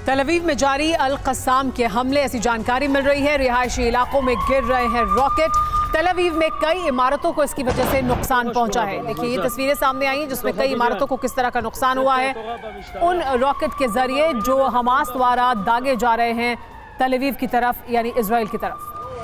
तल अवीव में जारी अल क़स्साम के हमले, ऐसी जानकारी मिल रही है। रिहायशी इलाकों में गिर रहे हैं रॉकेट। तल अवीव में कई इमारतों को इसकी वजह से नुकसान पहुंचा है। देखिए, ये तस्वीरें सामने आई हैं जिसमें कई इमारतों को किस तरह का नुकसान हुआ है उन रॉकेट के जरिए जो हमास द्वारा दागे जा रहे हैं तल अवीव की तरफ, यानी इजराइल की तरफ।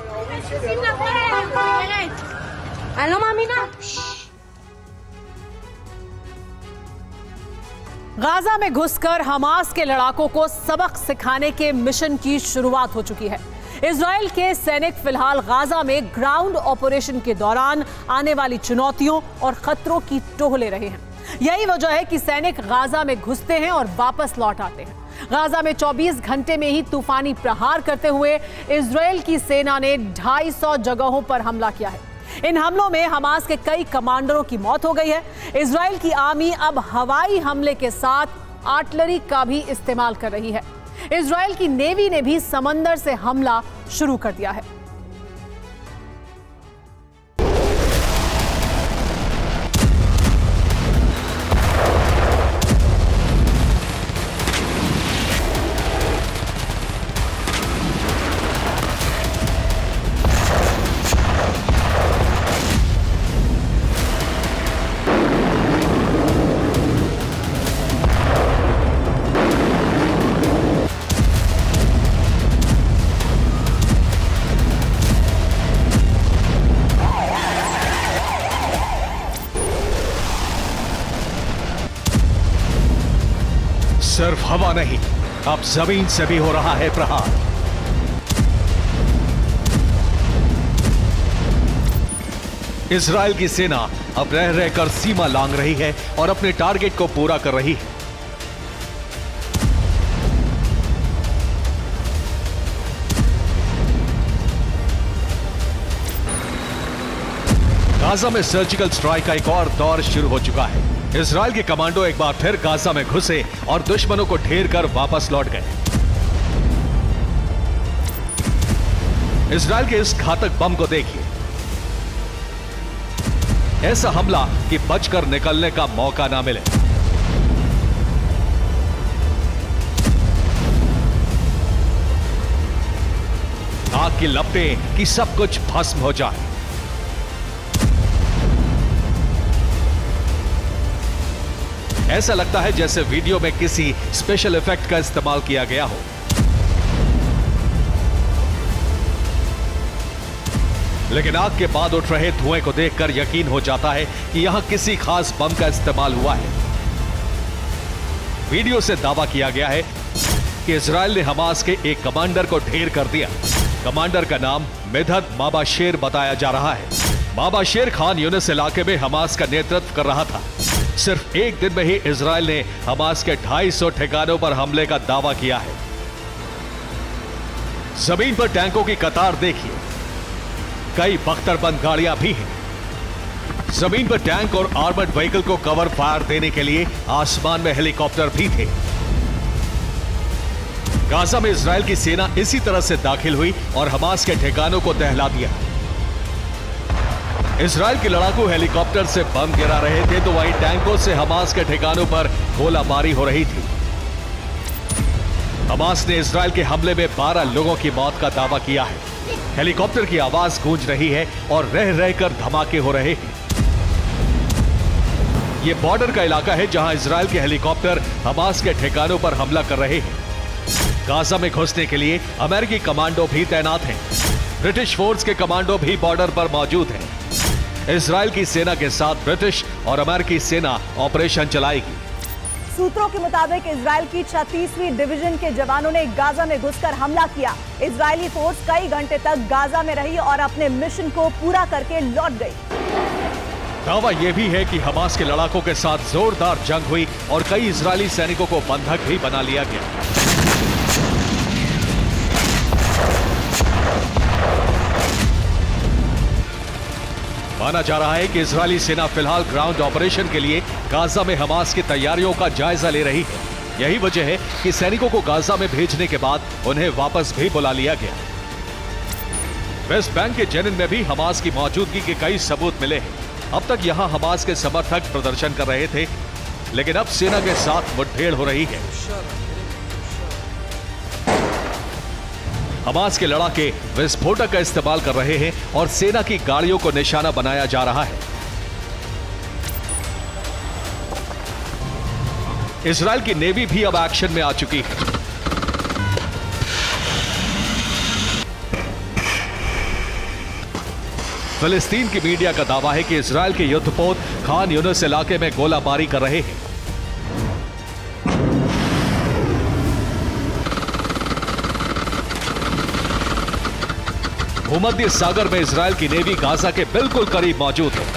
गाजा में घुसकर हमास के लड़ाकों को सबक सिखाने के मिशन की शुरुआत हो चुकी है। इजराइल के सैनिक फिलहाल गाजा में ग्राउंड ऑपरेशन के दौरान आने वाली चुनौतियों और खतरों की टोह ले रहे हैं। यही वजह है कि सैनिक गाजा में घुसते हैं और वापस लौट आते हैं। गाजा में 24 घंटे में ही तूफानी प्रहार करते हुए इजराइल की सेना ने 250 जगहों पर हमला किया है। इन हमलों में हमास के कई कमांडरों की मौत हो गई है। इजराइल की आर्मी अब हवाई हमले के साथ आर्टिलरी का भी इस्तेमाल कर रही है। इजराइल की नेवी ने भी समंदर से हमला शुरू कर दिया है। सिर्फ हवा नहीं, अब जमीन से भी हो रहा है प्रहार। इजराइल की सेना अब रह रहकर सीमा लांघ रही है और अपने टारगेट को पूरा कर रही है। गाजा में सर्जिकल स्ट्राइक का एक और दौर शुरू हो चुका है। इजराइल के कमांडो एक बार फिर गाजा में घुसे और दुश्मनों को ढेर कर वापस लौट गए। इजराइल के इस घातक बम को देखिए। ऐसा हमला कि बचकर निकलने का मौका ना मिले। आग की लपटें कि सब कुछ भस्म हो जाए। ऐसा लगता है जैसे वीडियो में किसी स्पेशल इफेक्ट का इस्तेमाल किया गया हो। लेकिन आग के बाद उठ रहे धुएं को देखकर यकीन हो जाता है कि यहां किसी खास बम का इस्तेमाल हुआ है। वीडियो से दावा किया गया है कि इजराइल ने हमास के एक कमांडर को ढेर कर दिया। कमांडर का नाम मिदहत माबाशेर बताया जा रहा है। माबाशेर खान यूनिस इलाके में हमास का नेतृत्व कर रहा था। सिर्फ एक दिन में ही इजराइल ने हमास के 250 ठिकानों पर हमले का दावा किया है। जमीन पर टैंकों की कतार देखिए, कई बख्तरबंद गाड़ियां भी हैं। जमीन पर टैंक और आर्मर्ड व्हीकल को कवर फायर देने के लिए आसमान में हेलीकॉप्टर भी थे। गाजा में इजराइल की सेना इसी तरह से दाखिल हुई और हमास के ठिकानों को दहला दिया। इजराइल के लड़ाकू हेलीकॉप्टर से बम गिरा रहे थे तो वहीं टैंकों से हमास के ठिकानों पर गोलाबारी हो रही थी। हमास ने इजराइल के हमले में 12 लोगों की मौत का दावा किया है। हेलीकॉप्टर की आवाज गूंज रही है और रह रहकर धमाके हो रहे हैं। यह बॉर्डर का इलाका है जहां इजराइल के हेलीकॉप्टर हमास के ठिकानों पर हमला कर रहे हैं। गाजा में घुसने के लिए अमेरिकी कमांडो भी तैनात हैं। ब्रिटिश फोर्स के कमांडो भी बॉर्डर पर मौजूद हैं। इजराइल की सेना के साथ ब्रिटिश और अमेरिकी सेना ऑपरेशन चलाएगी। सूत्रों के मुताबिक इजराइल की 36वीं डिवीजन के जवानों ने गाजा में घुसकर हमला किया। इजरायली फोर्स कई घंटे तक गाजा में रही और अपने मिशन को पूरा करके लौट गई। दावा यह भी है कि हमास के लड़ाकों के साथ जोरदार जंग हुई और कई इजरायली सैनिकों को बंधक भी बना लिया गया। माना जा रहा है कि इजरायली सेना फिलहाल ग्राउंड ऑपरेशन के लिए गाजा में हमास की तैयारियों का जायजा ले रही है। यही वजह है कि सैनिकों को गाजा में भेजने के बाद उन्हें वापस भी बुला लिया गया। वेस्ट बैंक के जेनिन में भी हमास की मौजूदगी के कई सबूत मिले हैं। अब तक यहां हमास के समर्थक प्रदर्शन कर रहे थे, लेकिन अब सेना के साथ मुठभेड़ हो रही है। हमास के लड़ाके विस्फोटक का इस्तेमाल कर रहे हैं और सेना की गाड़ियों को निशाना बनाया जा रहा है। इजराइल की नेवी भी अब एक्शन में आ चुकी है। फिलिस्तीन की मीडिया का दावा है कि इजराइल के युद्धपोत खान यूनिस इलाके में गोलाबारी कर रहे हैं। भूमध्य सागर में इजराइल की नेवी गाजा के बिल्कुल करीब मौजूद है।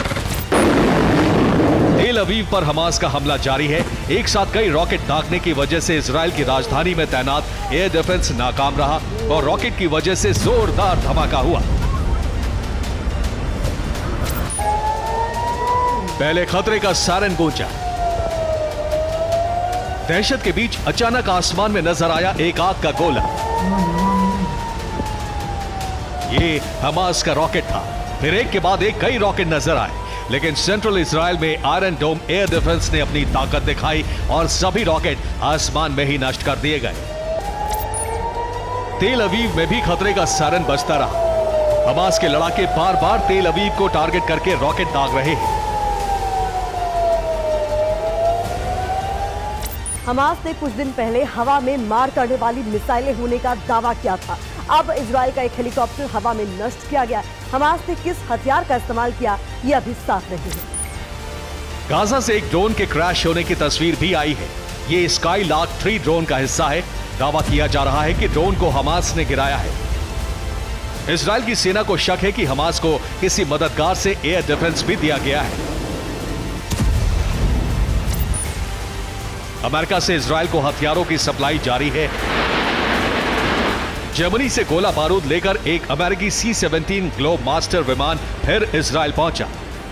तेल अवीव पर हमास का हमला जारी है। एक साथ कई रॉकेट दागने की वजह से इजराइल की राजधानी में तैनात एयर डिफेंस नाकाम रहा और रॉकेट की वजह से जोरदार धमाका हुआ। पहले खतरे का सायरन गूंजा। दहशत के बीच अचानक आसमान में नजर आया एक आग का गोला। ये हमास का रॉकेट था। फिर एक के बाद एक कई रॉकेट नजर आए, लेकिन सेंट्रल इजराइल में आयरन डोम एयर डिफेंस ने अपनी ताकत दिखाई और सभी रॉकेट आसमान में ही नष्ट कर दिए गए। तेल अवीव में भी खतरे का सायरन बजता रहा। हमास के लड़ाके बार बार तेल अवीव को टारगेट करके रॉकेट दाग रहे हैं। हमास ने कुछ दिन पहले हवा में मार करने वाली मिसाइलें होने का दावा किया था। अब इजराइल का एक हेलीकॉप्टर हवा में नष्ट किया गया। हमास ने किस हथियार का इस्तेमाल किया, यह अभी साफ नहीं है। गाजा से एक ड्रोन के क्रैश होने की तस्वीर भी आई है। ये स्काई लार्क 3 ड्रोन का हिस्सा है। दावा किया जा रहा है कि ड्रोन को हमास ने गिराया है। इजराइल की सेना को शक है कि हमास को किसी मददगार से एयर डिफेंस भी दिया गया है। अमेरिका से इजराइल को हथियारों की सप्लाई जारी है। जर्मनी से गोला बारूद लेकर एक अमेरिकी C-17 ग्लोब मास्टर विमान फिर इजराइल पहुंचा।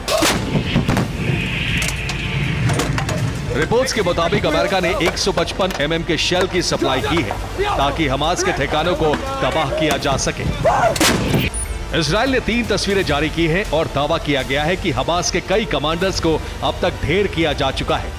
रिपोर्ट्स के मुताबिक अमेरिका ने 155 mm के शेल की सप्लाई की है ताकि हमास के ठिकानों को तबाह किया जा सके। इजराइल ने 3 तस्वीरें जारी की हैं और दावा किया गया है कि हमास के कई कमांडर्स को अब तक ढेर किया जा चुका है।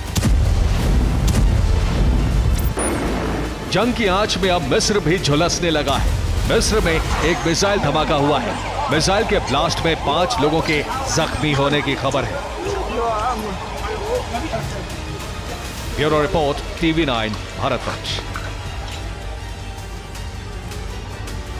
जंग की आंच में अब मिस्र भी झुलसने लगा है। मिस्र में एक मिसाइल धमाका हुआ है। मिसाइल के ब्लास्ट में 5 लोगों के जख्मी होने की खबर है। Bureau report, TV9 Bharatvarsh.